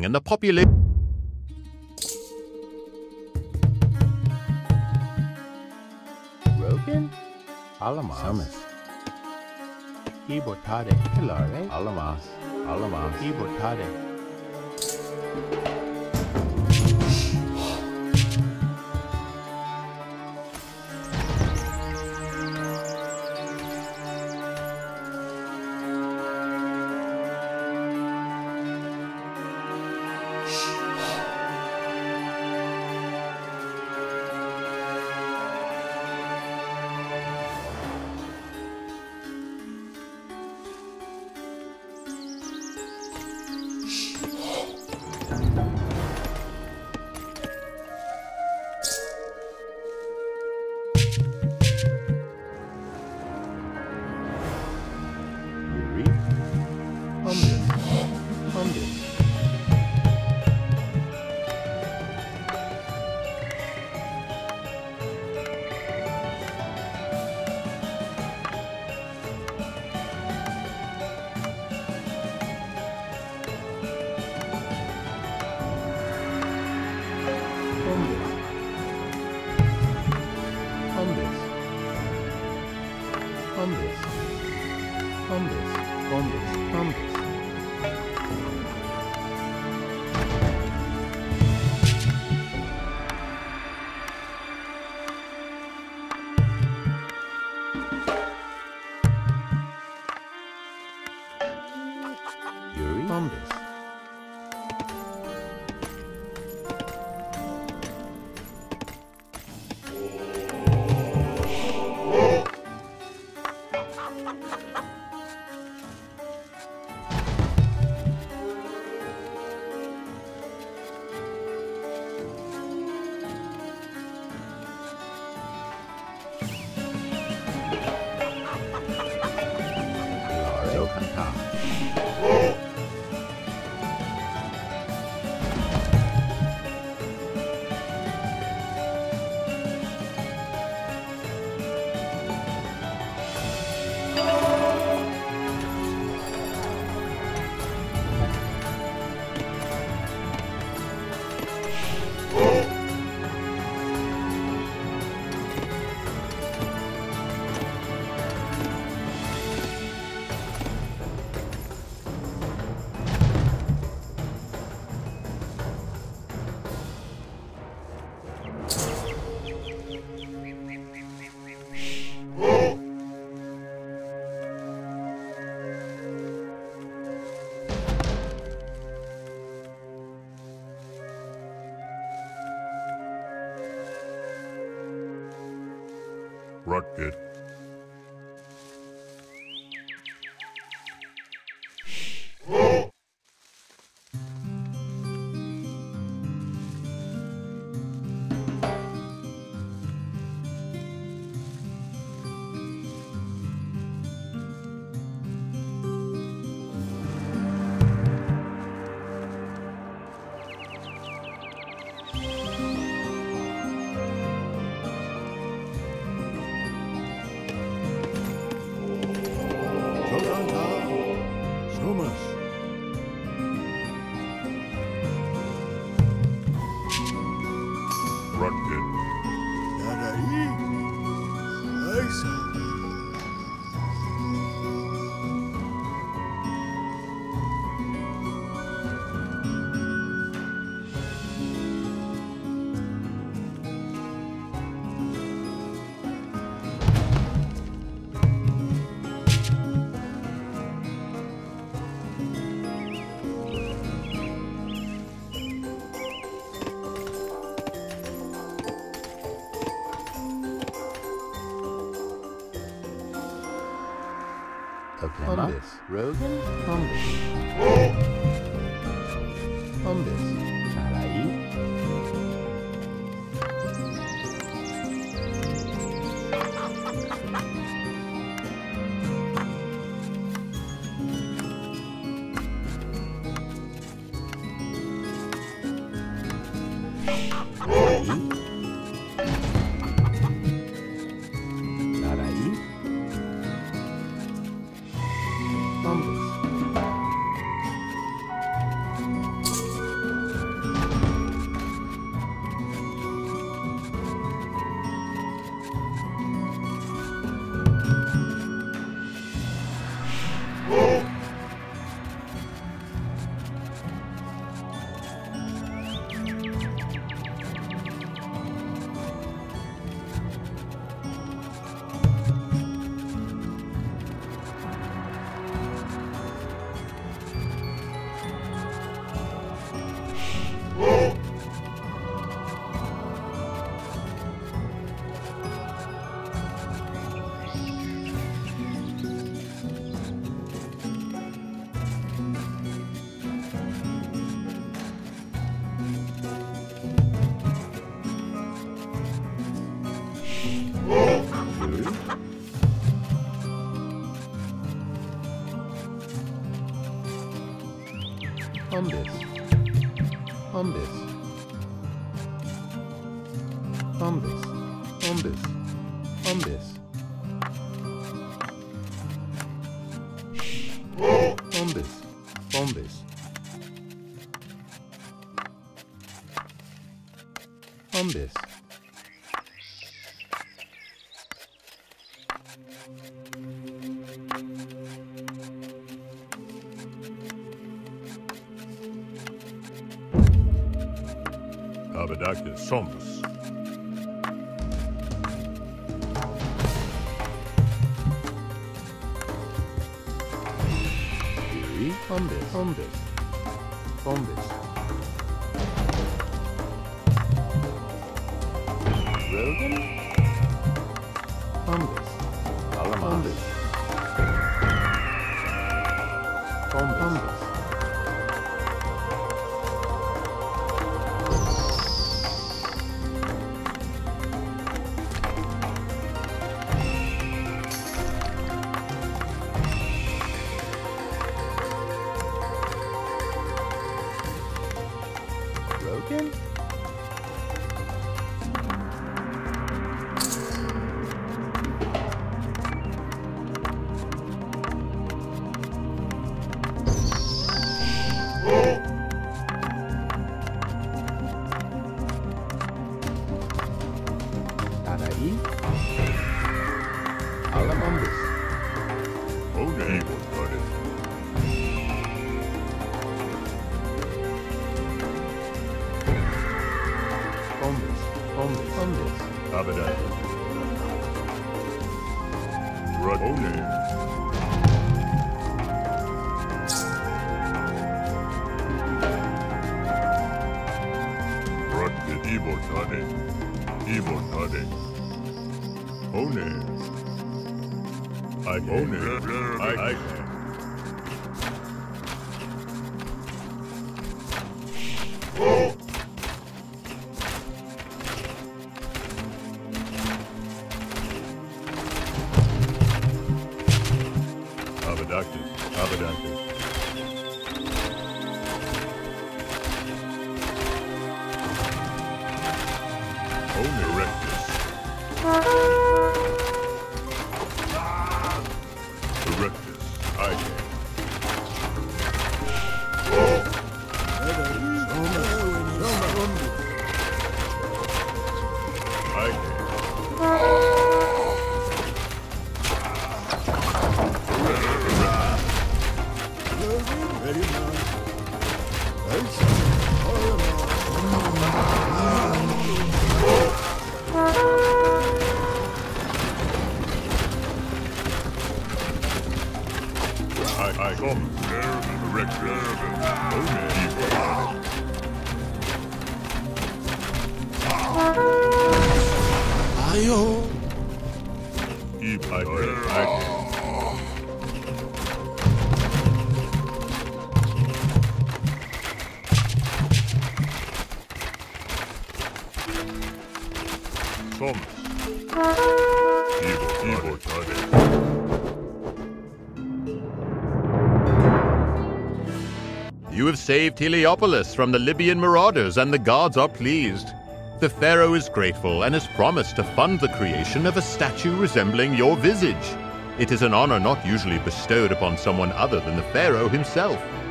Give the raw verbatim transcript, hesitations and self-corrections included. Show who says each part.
Speaker 1: increasing and the population...
Speaker 2: Rogan? Alamas. Summers. Ibotade. Hilare. Alamas. Alamas. Ibotade.
Speaker 1: Rutged.
Speaker 2: Umbis. Rogan? Umbis. Umbis. Sarai? Umbis. Umbis. Umbis. Umbis. Umbis. Umbis. Umbis.
Speaker 1: Abadacus Sombus.
Speaker 2: Umbis. Umbis. Umbis. Rogan? Umbis. Alamas. Umbis. Umbis. Rogan? Tadai? Alamambis.
Speaker 1: Oh, evil got it.
Speaker 2: Umbis. Umbis. Umbis.
Speaker 1: Abadacus. Rudone. Rutged evil tade. Evil tade. One. I one. I I. Oh. Abadacus. Abadacus. One erectus. Erectus. I can. I can. I I come there and erect
Speaker 3: Ayo.
Speaker 1: evil. I I I Some evil evil tade.
Speaker 4: You have saved Heliopolis from the Libyan marauders, and the gods are pleased. The pharaoh is grateful and has promised to fund the creation of a statue resembling your visage. It is an honor not usually bestowed upon someone other than the pharaoh himself.